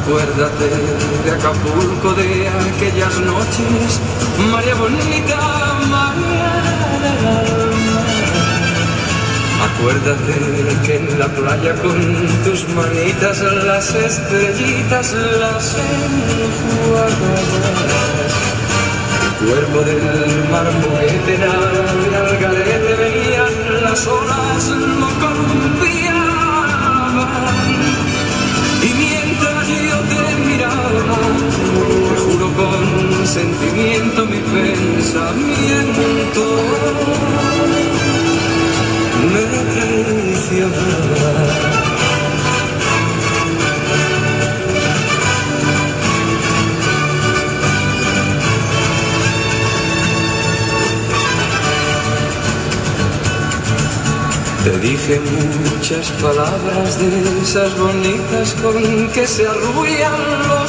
Acuérdate de Acapulco, de aquellas noches, María bonita, María del alma. Acuérdate que en la playa con tus manitas las estrellitas las enjuagabas. El cuerpo del mar moguete, nave al garete, venían las olas, lo columpiaban. Y mientras yo te miraba, te juro con sentimiento mi pensamiento me traicionaba. Te dije muchas palabras de esas bonitas con que se arrullan los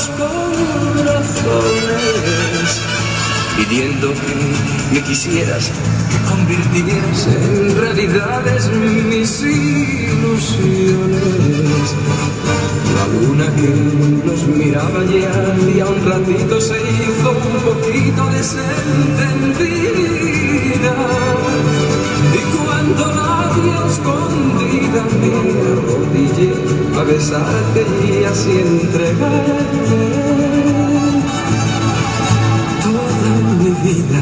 corazones, pidiendo que me quisieras, que convirtieras en realidades mis ilusiones. La luna que nos miraba ya hacía un ratito se hizo un poquito desentendida, y cuando la vi escondida me arrodillé a besarte y así entregarte toda mi vida.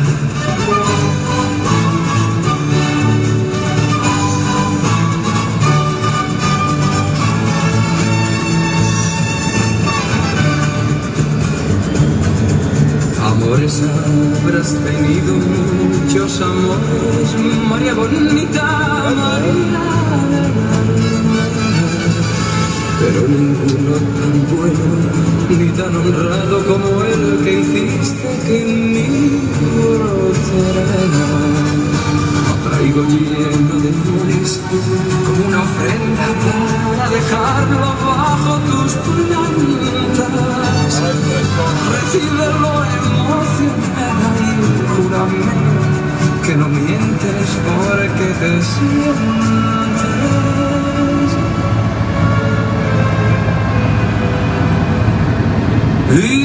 Amores habrás tenido, muchos amores, María bonita, María del alma, pero ninguno tan bueno ni tan honrado como el que hiciste que en mí brotara. Lo traigo lleno de flores como una ofrenda para dejarlo bajo tus plantas. Recíbelo emocionada y júrame que no mientes porque te sientes.